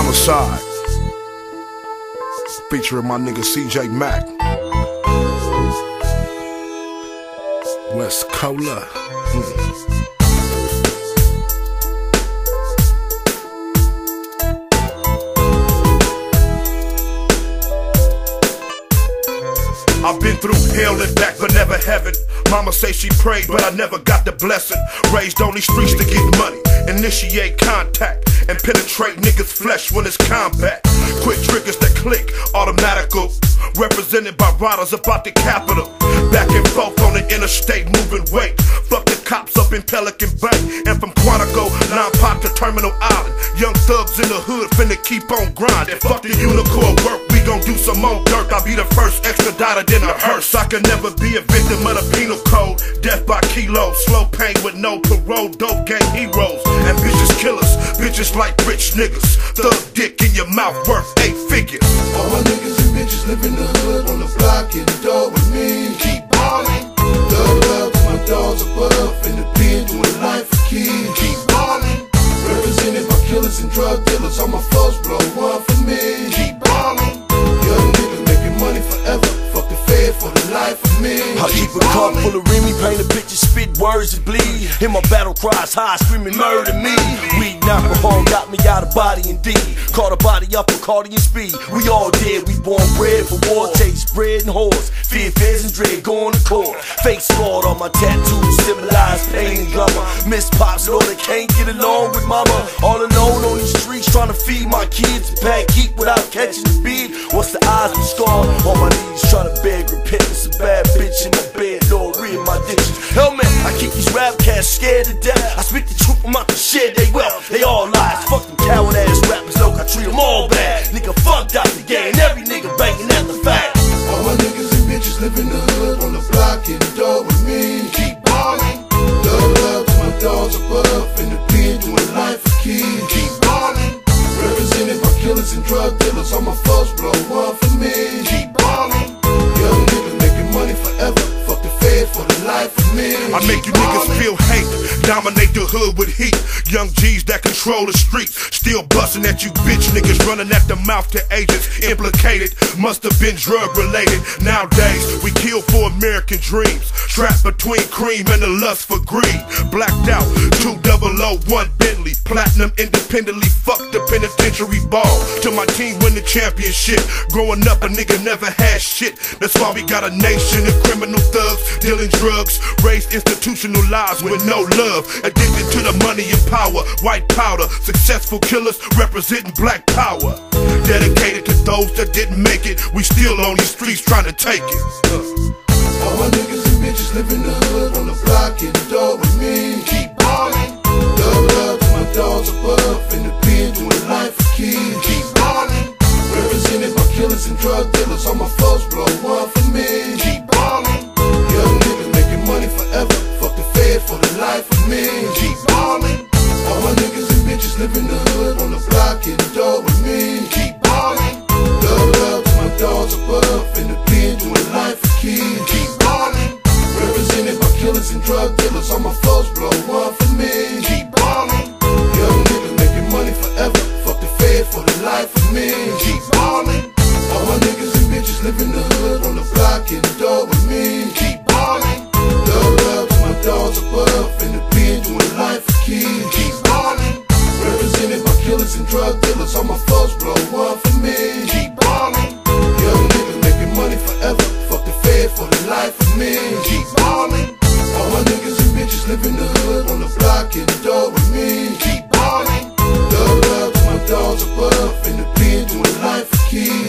Homicide, featuring my nigga CJ Mack, West Cola. I've been through hell and back, but never heaven. Mama say she prayed, but I never got the blessing. Raised on these streets to get money, initiate contact, and penetrate niggas' flesh when it's combat. Quick triggers that click, automatical. Represented by riders about the capital. Back and forth on the interstate, moving weight. Fuck the cops up in Pelican Bay. And from Quantico, non-pop to Terminal Island. Young thugs in the hood finna keep on grinding. Fuck the unicorn work, we gon' do some more dirt. I'll be the first extradited in a hearse. I can never be a victim of the penal code. Death by kilos, slow pain with no parole. Dope gang heroes, ambitious killers. Bitches like rich niggas. Thug dick in your mouth worth 8 figures. All my niggas and bitches live in the hood, on the block, in the door with me. Keep ballin'. Love to my dogs above, in the pen doing life for kids. Keep ballin'. Represented by killers and drug dealers, all my foes blow one for me. Keep ballin'. Young niggas making money forever, fuck the fed for the life of me. I keep a cup full of Remy, paint a picture, spit words and bleed. Hear my battle cries high, screaming murder me. Weed and alcohol got me out of body indeed. Caught a body up for cardiac speed. We all dead, we born bred for war, taste bread and whores. Fear, fears and dread, going to court. Fake scarred on my tattoos, civilized pain and glamour. Miss Pops, Lord, I can't get along with mama. All alone on these streets, trying to feed my kids and pack heat without catching the beat. Once the eyes be scarred, on my knees trying to beg repentance. A bad bitch in the bed, Lord, read my ditches. Hell man, I keep these rap cats scared to death. I speak the truth, I'm out to share they wealth. They all lies, fuck them coward ass rappers, look, I treat them all bad. Nigga fucked out the game, every nigga banging at the fact. All my niggas and bitches live in the hood, on the block, in the door with me. Keep ballin'. Love to my dogs above, in the pen doing life for kids. Keep ballin'. Represented by killers and drug dealers, all my foes blow one for me. Keep ballin'. Young niggas making money forever, fuck the fed for the life of me. I make you niggas feel hate, dominate the hood with heat. Young G's that control the streets, still bustin' at you bitch niggas, running at the mouth to agents implicated. Must have been drug related. Nowadays we kill for American dreams, trapped between cream and the lust for greed. Blacked out 2001 Bentley, platinum independently. Fuck the penitentiary ball. Till my team win the championship. Growing up a nigga never had shit. That's why we got a nation of criminal thugs dealing drugs, raised institutionalized with no love, addicted to the money and power. White powder, successful killers representing black power. Dedicated to those that didn't make it. We still on these streets trying to take it. All my niggas and bitches live in the hood, on the block, in the door with me. Keep ballin'. Love to my dogs above, in the pen doing life for kids. Keep ballin'. Represented by killers and drug dealers, all my foes blow one for me. Keep ballin'. Young niggas making money forever, fuck the fed for the life of me. Keep ballin'. All my niggas and bitches live in the hood, on the block, in the door with me. Keep ballin'. Love to my dogs above, in the pen doing life for kids. Keep ballin'. Represented by killers and drug dealers, all my foes blow one for me. Keep ballin'. Young niggas making money forever, fuck the fed for the life of me. Keep ballin'. All my niggas and bitches live in the hood, on the block, in the door with me. Keep ballin'. Love to my dogs above, in the pen doing life for kids. Keep ballin'. Represented by killers and drug dealers, all my foes blow one for me. Keep ballin'. Young niggas making money forever, fuck the fed for the life of me. Keep ballin'. All my niggas and bitches live in the hood, on the block, in the door with me. Keep ballin'. Love to my dogs above, in the pen doing life for kids.